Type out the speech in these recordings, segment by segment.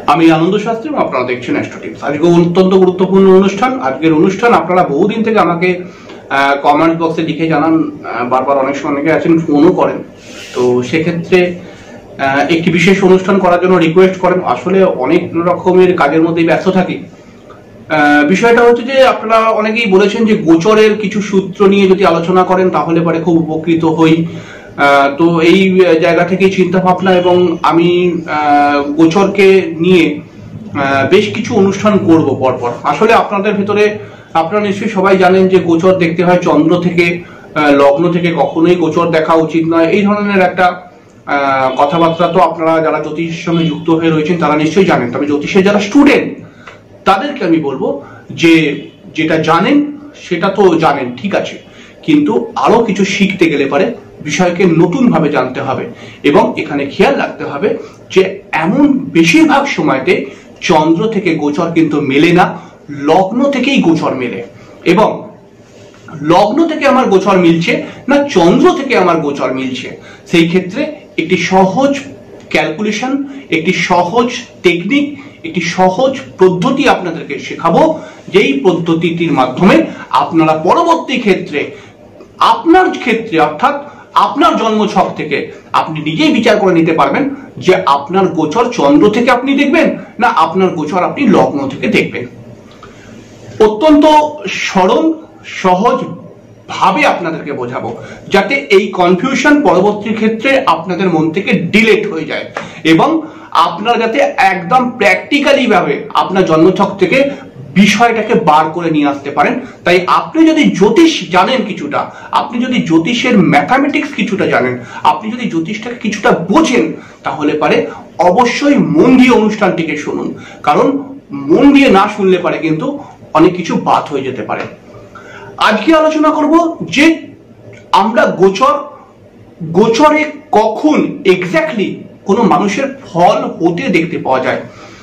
আমি আনন্দ শাস্ত্রী এবং আপনারা দেখছেন অ্যাস্ট্রো টিপস। আজকে অত্যন্ত গুরুত্বপূর্ণ অনুষ্ঠান। আজকের অনুষ্ঠান আপনারা বহুদিন থেকে আমাকে কমেন্ট বক্সে লিখে জানান, বারবার অনেক সময় অনেকে আছেন ফোনও করেন। তো সেক্ষেত্রে একটি বিশেষ অনুষ্ঠান করার জন্য রিকোয়েস্ট করেন। আসলে অনেক রকমের কাজের মধ্যেই ব্যস্ত থাকি। বিষয়টা হচ্ছে যে আপনারা অনেকেই বলেছেন যে গোচরের কিছু সূত্র নিয়ে যদি আলোচনা করেন তাহলে পরে খুব উপকৃত হই। তো এই জায়গা থেকে চিন্তা ভাবনা, এবং আমি গোচরকে নিয়ে বেশ কিছু অনুষ্ঠান করব পরপর। আসলে আপনাদের ভিতরে আপনারা নিশ্চয়ই সবাই জানেন যে গোচর দেখতে হয় চন্দ্র থেকে, লগ্ন থেকে কখনোই গোচর দেখা উচিত নয়, এই ধরনের একটা কথাবার্তা তো আপনারা যারা জ্যোতিষের সঙ্গে যুক্ত হয়ে রয়েছেন তারা নিশ্চয়ই জানেন। তবে জ্যোতিষের যারা স্টুডেন্ট তাদেরকে আমি বলবো যে যেটা জানেন সেটা তো জানেন, ঠিক আছে, কিন্তু আরো কিছু শিখতে গেলে পারে বিষয়কে নতুন ভাবে জানতে হবে। এবং এখানে খেয়াল রাখতে হবে যে এমন বেশিরভাগ সময়তে চন্দ্র থেকে গোচর কিন্তু মেলে না, লগ্ন থেকেই গোচর মেলে। এবং লগ্ন থেকে আমার গোচর মিলছে না চন্দ্র থেকে আমার গোচর মিলছে, সেই ক্ষেত্রে একটি সহজ ক্যালকুলেশন, একটি সহজ টেকনিক, একটি সহজ পদ্ধতি আপনাদেরকে শেখাবো, যেই পদ্ধতিটির মাধ্যমে আপনারা পরবর্তী ক্ষেত্রে আপনার ক্ষেত্রে অর্থাৎ আপনার জন্মছক থেকে আপনি নিজেই বিচার করে নিতে পারবেন যে আপনার গোচর চন্দ্র থেকে আপনি দেখবেন না আপনার গোচর আপনি লগ্ন থেকে দেখবেন। অত্যন্ত সরল সহজ ভাবে আপনাদেরকে বোঝাবো যাতে এই কনফিউশন পরবর্তী ক্ষেত্রে আপনাদের মন থেকে ডিলিট হয়ে যায়, এবং আপনারা যাতে একদম প্র্যাকটিক্যালি ভাবে আপনার জন্মছক থেকে বিষয়টাকে বার করে নিয়ে আসতে পারেন। তাই আপনি যদি জ্যোতিষ জানেন কিছুটা, আপনি যদি জ্যোতিষের ম্যাথামেটিক্স কিছুটা জানেন, আপনি যদি জ্যোতিষটাকে কিছুটা বোঝেন, তাহলে পারে অবশ্যই মন দিয়ে অনুষ্ঠানটিকে শুনুন, কারণ মন দিয়ে না শুনলে পারে কিন্তু অনেক কিছু বাদ হয়ে যেতে পারে। আজকে আলোচনা করব যে আমরা গোচরে কখন এক্স্যাক্টলি কোনো মানুষের ফল হতে দেখতে পাওয়া যায়,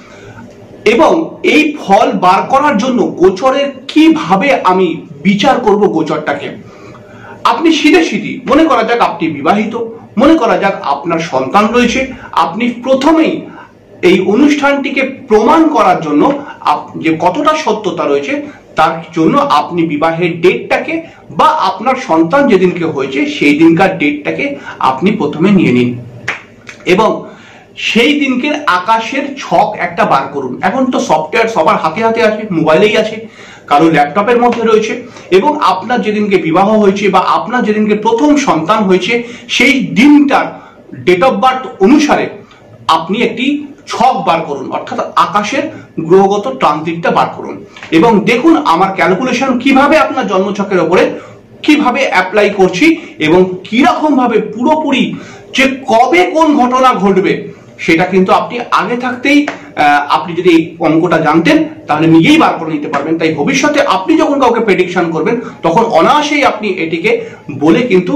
এবং এই ফল বার করার জন্য গোচরের কিভাবে আমি বিচার করব গোচরটাকে। আপনি সিধে মনে করা যাক আপনি বিবাহিত, মনে করা যাক আপনার সন্তান রয়েছে, আপনি প্রথমেই এই অনুষ্ঠানটিকে প্রমাণ করার জন্য যে কতটা সত্যতা রয়েছে তার জন্য আপনি বিবাহের ডেটটাকে বা আপনার সন্তান যেদিনকে হয়েছে সেই দিনকার ডেটটাকে আপনি প্রথমে নিয়ে নিন, এবং সেই দিনকের আকাশের ছক একটা বার করুন। এখন তো সফটওয়্যার সবার হাতে হাতে আছে, মোবাইলেই আছে, কারো ল্যাপটপের মধ্যে রয়েছে, এবং আপনার যেদিনকে বিবাহ হয়েছে বা আপনার যেদিনকে প্রথম সন্তান হয়েছে সেই দিনটার ডেট অফ বার্থ অনুসারে আপনি একটি ছক বার করুন, অর্থাৎ আকাশের গ্রহগত ট্রানজিটটা বার করুন, এবং দেখুন আমার ক্যালকুলেশন কিভাবে আপনার জন্মছকের উপরে কিভাবে অ্যাপ্লাই করছি, এবং কিরকম ভাবে পুরোপুরি যে কবে কোন ঘটনা ঘটবে সেটা কিন্তু আপনি আগে থাকতেই আপনি যদি এই অঙ্কটা জানতেন তাহলে নিজেই বার করে নিতে পারবেন। তাই ভবিষ্যতে আপনি যখন কাউকে প্রেডিকশন করবেন তখন অনায়াসেই আপনি এটিকে বলে কিন্তু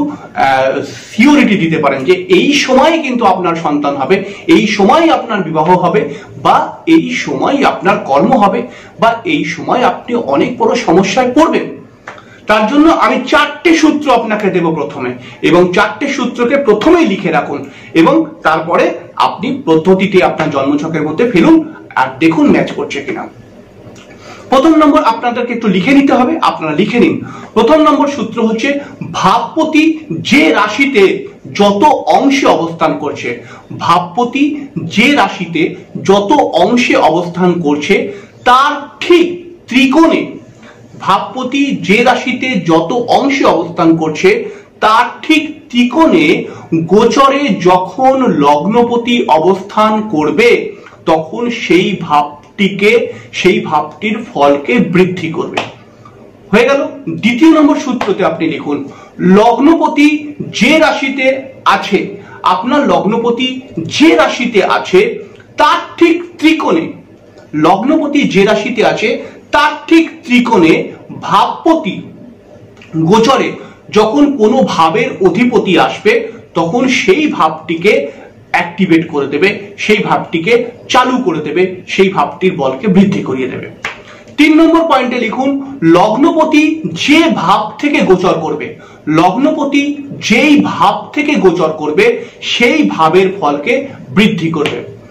সিওরিটি দিতে পারেন যে এই সময় কিন্তু আপনার সন্তান হবে, এই সময় আপনার বিবাহ হবে, বা এই সময় আপনার কর্ম হবে, বা এই সময় আপনি অনেক বড় সমস্যায় পড়বেন। তার জন্য আমি 4টে সূত্র আপনাকে দেব প্রথমে, এবং 4টে সূত্রকে প্রথমেই লিখে রাখুন, এবং তারপরে আপনি পদ্ধতিটি আপনার জন্মছকের মধ্যে ফেলুন আর দেখুন ম্যাচ করছে কিনা। প্রথম নম্বর আপনাদেরকে একটু লিখে নিতে হবে, আপনারা লিখে নিন। প্রথম নম্বর সূত্র হচ্ছে ভাবপতি যে রাশিতে যত অংশে অবস্থান করছে, ভাবপতি যে রাশিতে যত অংশে অবস্থান করছে তার ঠিক ত্রিকোণে, ভাবপতি যে রাশিতে যত অংশে অবস্থান করছে তার ঠিক ত্রিকোণে গোচরে যখন লগ্নপতি অবস্থান করবে তখন সেই ভাবটির ফলকে বৃদ্ধি করবে। হয়ে গেল। দ্বিতীয় নম্বর সূত্রতে আপনি লিখুন লগ্নপতি যে রাশিতে আছে, আপনার লগ্নপতি যে রাশিতে আছে তার ঠিক ত্রিকোণে, লগ্নপতি যে রাশিতে আছে তার ঠিক ত্রিকোণে ভাবপতি গোচরে যখন কোনো ভাবের অধিপতি আসবে তখন সেই ভাবটিকে অ্যাক্টিভেট করে দেবে, সেই ভাবটিকে চালু করে দেবে, সেই ভাবটির বলকে বৃদ্ধি করিয়ে দেবে। 3 নম্বর পয়েন্টে লিখুন লগ্নপতি যে ভাব থেকে গোচর করবে, লগ্নপতি যেই ভাব থেকে গোচর করবে সেই ভাবের ফলকে বৃদ্ধি করবে।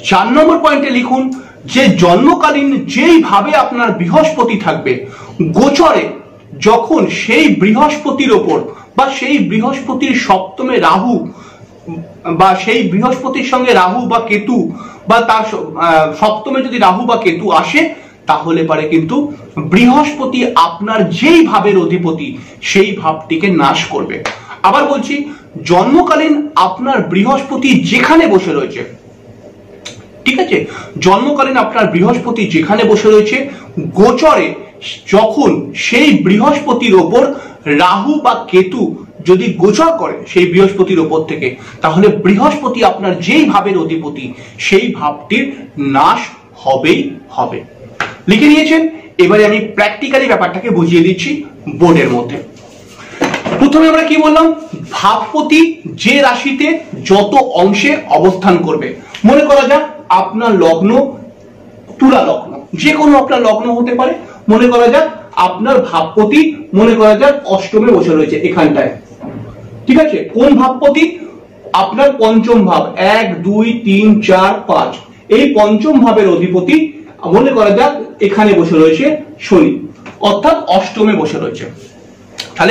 4 নম্বর পয়েন্টে লিখুন যে জন্মকালীন যেইভাবে আপনার বৃহস্পতি থাকবে গোচরে, যখন সেই বৃহস্পতির ওপর বা সেই বৃহস্পতির সপ্তমে রাহু বা সেই বৃহস্পতির সঙ্গে রাহু বা কেতু বা তার সপ্তমে যদি রাহু বা কেতু আসে, তাহলে পারে কিন্তু বৃহস্পতি আপনার যেই ভাবের অধিপতি সেই ভাবটিকে নাশ করবে। আবার বলছি, জন্মকালীন আপনার বৃহস্পতি যেখানে বসে রয়েছে, ঠিক আছে, জন্মকালীন আপনার বৃহস্পতি যেখানে বসে রয়েছে গোচরে যখন সেই বৃহস্পতির ওপর রাহু বা কেতু যদি গোচর করে সেই বৃহস্পতির ওপর থেকে, তাহলে বৃহস্পতি আপনার যেই ভাবের অধিপতি সেই ভাবটির নাশ হবেই হবে। লিখে নিয়েছেন? এবারে আমি প্র্যাকটিক্যালি ব্যাপারটাকে বুঝিয়ে দিচ্ছি বোর্ডের মধ্যে। প্রথমে আমরা কি বললাম, ভাবপতি যে রাশিতে যত অংশে অবস্থান করবে। মনে করা যাক আপনার লগ্ন তুলা লগ্ন, যে কোনো আপনার লগ্ন হতে পারে। মনে করা যাক আপনার ভাবপতি মনে করা যাক অষ্টমে বসে রয়েছে এখানটায়, ঠিক আছে। কোন ভাবপতি? আপনার পঞ্চম ভাব, 1 2 3 4 5, এই পঞ্চম ভাবের অধিপতি মনে করা যাক এখানে বসে রয়েছে শনি, অর্থাৎ অষ্টমে বসে রয়েছে। তাহলে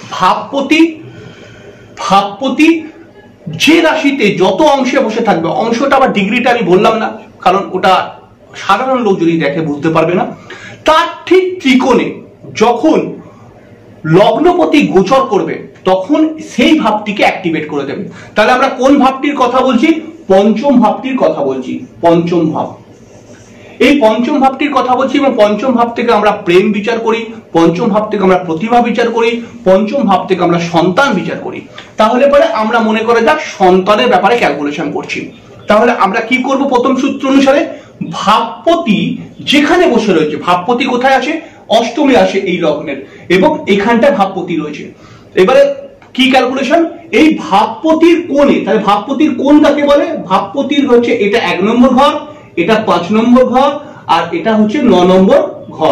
ভাবপতি যে রাশিতে যত অংশে বসে থাকবে, অংশটা আবার ডিগ্রিটা আমি বললাম না, কারণ ওটা সাধারণ লোক যদি দেখে বুঝতে পারবে না, তার ঠিক ত্রিকোণে যখন লগ্নপতি গোচর করবে তখন সেই ভাবটিকে অ্যাক্টিভেট করে দেবে। তাহলে আমরা কোন ভাবটির কথা বলছি? পঞ্চম ভাবটির কথা বলছি। পঞ্চম ভাব, এই পঞ্চম ভাবটির কথা বলছি, এবং পঞ্চম ভাব থেকে আমরা প্রেম বিচার করি, পঞ্চম ভাব থেকে আমরা প্রতিভা বিচার করি, পঞ্চম ভাব থেকে আমরা সন্তান বিচার করি। তাহলে পরে আমরা মনে করা যাক সন্তানের ব্যাপারে ক্যালকুলেশন করছি। তাহলে আমরা কি করব? প্রথম সূত্র অনুসারে ভাবপতি যেখানে বসে রয়েছে, ভাবপতি কোথায় আছে? অষ্টমে আসে এই লগ্নের, এবং এখানটা ভাবপতি রয়েছে। এবারে কি ক্যালকুলেশন? এই ভাবপতির কোণে, তাহলে ভাবপতির কোণ কাকে বলে? ভাবপতির হচ্ছে এটা 1 নম্বর ঘর, এটা 5 নম্বর ঘর, আর এটা হচ্ছে 9 নম্বর ঘর,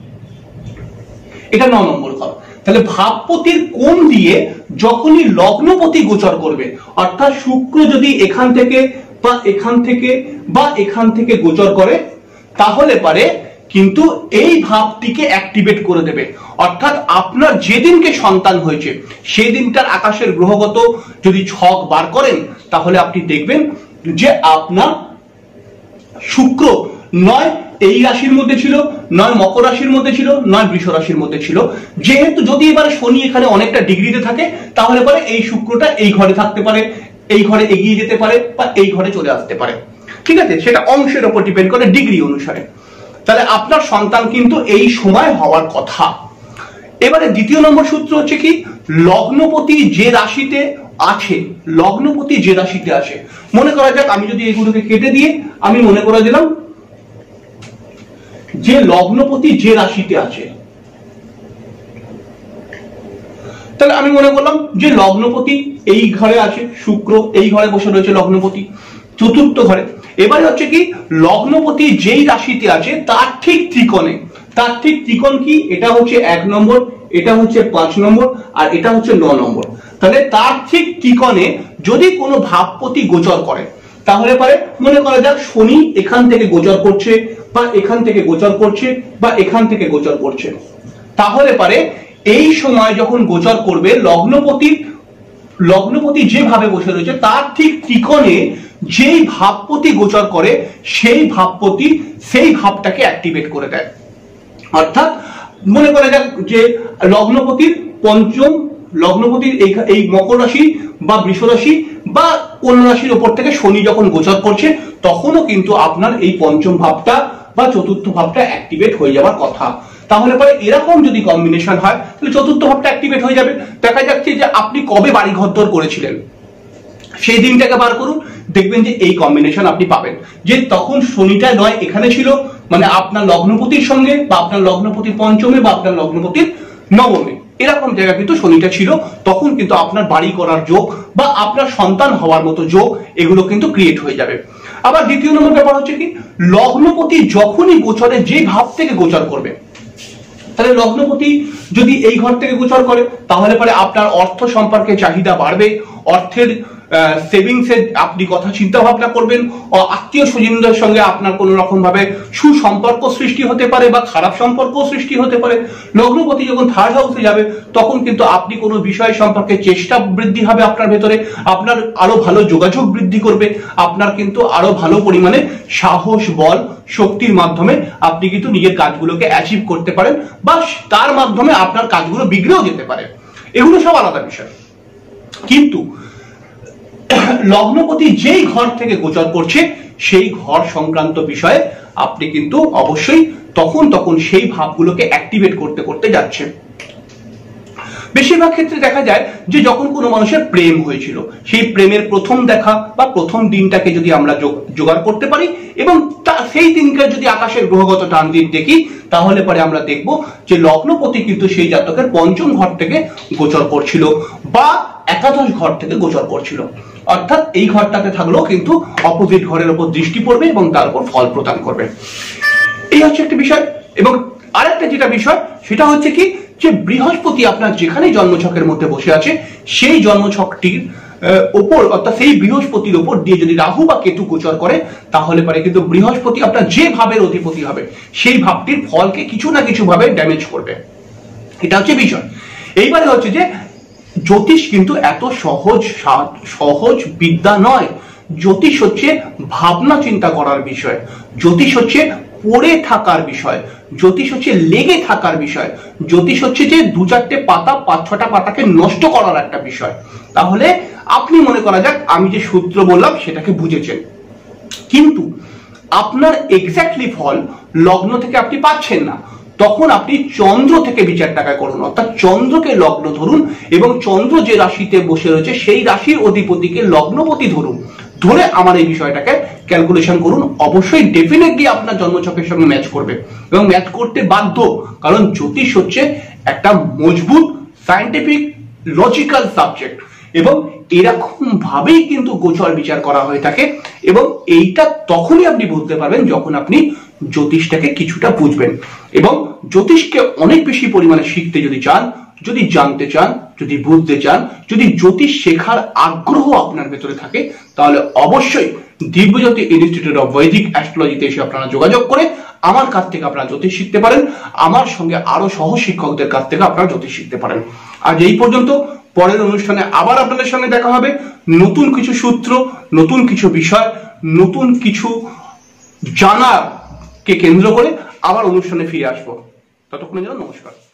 এটা 9 নম্বর ঘর। তাহলে ভাবপতির কোণ দিয়ে যখনই লগ্নপতি গোচর করবে, অর্থাৎ শুক্র যদি এখান থেকে বা এখান থেকে বা এখান থেকে গোচর করে, তাহলে পারে কিন্তু এই ভাবটিকে অ্যাক্টিভেট করে দেবে। অর্থাৎ আপনার যেদিনকে সন্তান হয়েছে সেই দিনটার আকাশের গ্রহগত যদি ছক বার করেন, তাহলে আপনি দেখবেন যে আপনার শুক্র নয় এই রাশির মধ্যে ছিল, নয় মকর রাশির মধ্যে ছিল, নয় বৃষ রাশির মধ্যে ছিল। যেহেতু যদি এবারে শনি এখানে অনেকটা ডিগ্রিতে থাকে, তাহলে পরে এই শুক্রটা এই ঘরে থাকতে পারে, এই ঘরে এগিয়ে যেতে পারে, বা এই ঘরে চলে আসতে পারে, ঠিক আছে। সেটা অংশের উপর ডিপেন্ড করে, ডিগ্রি অনুসারে। তাহলে আপনার সন্তান কিন্তু এই সময় হওয়ার কথা। এবারে দ্বিতীয় নম্বর সূত্র হচ্ছে কি, লগ্নপতি যে রাশিতে আছে, লগ্নপতি যে রাশিতে আছে, মনে করা যাক আমি যদি এগুলোকে কেটে দিয়ে আমি মনে করে দিলাম যে লগ্নপতি যে রাশিতে আছে, তাহলে আমি মনে করলাম যে লগ্নপতি এই ঘরে আছে, শুক্র এই ঘরে বসে রয়েছে লগ্নপতি চতুর্থ ঘরে। এবারে হচ্ছে কি, লগ্নপতি যেই রাশিতে আছে তার ঠিক ত্রিকোণে, তার ঠিক ত্রিকোণ কি? এটা হচ্ছে 1 নম্বর, এটা হচ্ছে 5 নম্বর, আর এটা হচ্ছে 9 নম্বর। তাহলে তার ঠিক ত্রিকোণে যদি কোনো ভাবপতি গোচর করে, তাহলে পরে মনে করা যাক শনি এখান থেকে গোচর করছে, বা এখান থেকে গোচর করছে, বা এখান থেকে গোচর করছে, তাহলে পারে এই সময় যখন গোচর করবে লগ্নপতি যেভাবে বসে রয়েছে তার ঠিক ত্রিকোণে যেই ভাবপতি গোচর করে সেই ভাবপতি সেই ভাবটাকে অ্যাক্টিভেট করে দেয়। অর্থাৎ মনে করা যাক যে লগ্নপতির পঞ্চম, লগ্নপতির এই মকর রাশি বা বৃষ রাশি বা কন্যা রাশির উপর থেকে শনি যখন গোচর করছে, তখনও কিন্তু আপনার এই পঞ্চম ভাবটা বা চতুর্থ ভাবটা অ্যাক্টিভেট হয়ে যাওয়ার কথা। তাহলে পরে এরকম যদি কম্বিনেশন হয়, তাহলে চতুর্থ ভাবটা অ্যাক্টিভেট হয়ে যাবে। দেখা যাচ্ছে যে আপনি কবে বাড়ি ঘরদোর করেছিলেন সেই দিনটাকে বার করুন, দেখবেন যে এই কম্বিনেশন আপনি পাবেন, যে তখন শনিটা নয় এখানে ছিল, মানে আপনার লগ্নপতির সঙ্গে বা আপনার লগ্নপতির পঞ্চমে বা আপনার লগ্নপতির নবমে, এরকম জায়গা কিন্তু শনিটা ছিল। তখন কিন্তু আপনার বাড়ি করার যোগ বা আপনার সন্তান হওয়ার মতো যোগ এগুলো কিন্তু ক্রিয়েট হয়ে যাবে। আবার দ্বিতীয় নম্বর ব্যাপার হচ্ছে কি, লগ্নপতি যখনই গোচরে যে ভাব থেকে গোচর করবে, তাহলে লগ্নপতি যদি এই ঘর থেকে গোচর করে, তাহলে পরে আপনার অর্থ সম্পর্কে চাহিদা বাড়বে, অর্থের সেভিংসে আপনি কথা চিন্তা ভাবনা করবেন, আত্মীয় স্বজনদের সঙ্গে আপনার কোনো রকম ভাবে সুসম্পর্ক সৃষ্টি হতে পারে বা খারাপ সম্পর্ক সৃষ্টি হতে পারে। লগ্নপতি যখন থার্ড হাউসে যাবে তখন কিন্তু আপনি কোনো বিষয় সম্পর্কে চেষ্টা বৃদ্ধি হবে আপনার ভেতরে, আপনার আরো ভালো যোগাযোগ বৃদ্ধি করবে, আপনার কিন্তু আরো ভালো পরিমাণে সাহস বল শক্তির মাধ্যমে আপনি কিন্তু নিজের কাজগুলোকে অ্যাচিভ করতে পারেন বা তার মাধ্যমে আপনার কাজগুলো বিগড়েও যেতে পারে। এগুলো সব আলাদা বিষয়। কিন্তু লগ্নপতি যেই ঘর থেকে গোচর করছে সেই ঘর সংক্রান্ত বিষয়ে আপনি কিন্তু অবশ্যই তখন সেই ভাবগুলোকে অ্যাক্টিভেট করতে করতে যাচ্ছে। বেশিরভাগ ক্ষেত্রে দেখা যায় যে যখন কোনো মানুষের প্রেম হয়েছিল সেই প্রেমের প্রথম দেখা বা প্রথম দিনটাকে যদি আমরা জোগাড় করতে পারি এবং সেই দিনকে যদি আকাশের গ্রহগত টান দিন দেখি তাহলে পরে আমরা দেখব যে লগ্নপতি কিন্তু সেই জাতকের পঞ্চম ঘর থেকে গোচর করছিল বা একাদশ ঘর থেকে গোচর করছিল, অর্থাৎ এই ঘরটাতে থাকলেও কিন্তু অপোজিট ঘরের উপর দৃষ্টি পড়বে এবং তার উপর ফল প্রদান করবে। এই হচ্ছে একটা বিষয়। এবং আরেকটা যেটা বিষয় সেটা হচ্ছে কি যে বৃহস্পতি আপনার যেখানে জন্মছকের মধ্যে বসে আছে সেই জন্মছকটির উপর অর্থাৎ সেই বৃহস্পতির উপর দিয়ে যদি রাহু বা কেতু গোচর করে তাহলে পরে কিন্তু বৃহস্পতি আপনার যে ভাবের অধিপতি হবে সেই ভাবটির ফলকে কিছু না কিছু ভাবে ড্যামেজ করবে। এটা হচ্ছে বিষয়। এইবারে হচ্ছে যে জ্যোতিষ কিন্তু এত সহজ বিদ্যা নয়। জ্যোতিষ হচ্ছে ভাবনা চিন্তা করার বিষয়, জ্যোতিষ হচ্ছে পড়ে থাকার বিষয়, জ্যোতিষ হচ্ছে লেগে থাকার বিষয়, জ্যোতিষ হচ্ছে যে 2-4টে পাতা 5-6টা পাতাকে নষ্ট করার একটা বিষয়। তাহলে আপনি মনে করা যাক আমি যে সূত্র বললাম সেটাকে বুঝেছেন, কিন্তু আপনার এক্স্যাক্টলি ফল লগ্ন থেকে আপনি পাচ্ছেন না, তখন আপনি চন্দ্র থেকে বিচারটাকে করুন, অর্থাৎ চন্দ্রকে লগ্ন ধরুন এবং চন্দ্র যে রাশিতে বসে রয়েছে সেই রাশির অধিপতিকে লগ্নপতি ধরুন, ধরে আমার এই বিষয়টাকে ক্যালকুলেশন করুন। অবশ্যই ডেফিনেটলি আপনার জন্মছকের সঙ্গে ম্যাচ করবে এবং ম্যাচ করতে বাধ্য, কারণ জ্যোতিষ হচ্ছে একটা মজবুত সায়েন্টিফিক লজিক্যাল সাবজেক্ট এবং এরকম ভাবেই কিন্তু গোচর বিচার করা হয়ে থাকে। এবং এইটা তখনই আপনি বুঝতে পারবেন যখন আপনি জ্যোতিষটাকে কিছুটা বুঝবেন এবং জ্যোতিষকে অনেক বেশি পরিমাণে শিখতে যদি চান, যদি জানতে চান, যদি বুঝতে চান, যদি জ্যোতিষ শেখার আগ্রহ আপনার ভেতরে থাকে তাহলে অবশ্যই দিব্যজ্যোতি ইনস্টিটিউট অফ বৈদিক অ্যাস্ট্রোলজিতে এসে আপনারা যোগাযোগ করে আমার কাছ থেকে আপনারা জ্যোতিষ শিখতে পারেন, আমার সঙ্গে আরো সহ শিক্ষকদের কাছ থেকে আপনারা জ্যোতিষ শিখতে পারেন। আজ এই পর্যন্ত। পরের অনুষ্ঠানে আবার আপনাদের সঙ্গে দেখা হবে নতুন কিছু সূত্র, নতুন কিছু বিষয়, নতুন কিছু জানাকে কেন্দ্র করে আবার অনুষ্ঠানে ফিরে আসবো। ততক্ষণের জন্য নমস্কার।